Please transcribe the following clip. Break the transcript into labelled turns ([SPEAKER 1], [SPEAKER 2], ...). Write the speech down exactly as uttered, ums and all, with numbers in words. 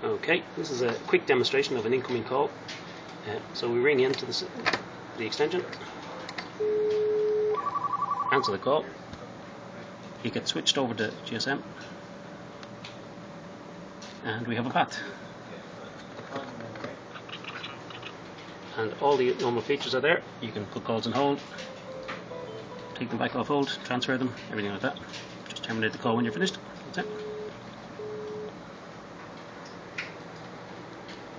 [SPEAKER 1] Okay, this is a quick demonstration of an incoming call. Uh, so we ring into the, the extension, answer the call, you get switched over to G S M, and we have a path. And all the normal features are there. You can put calls on hold, take them back off hold, transfer them, everything like that. Just terminate the call when you're finished. That's it.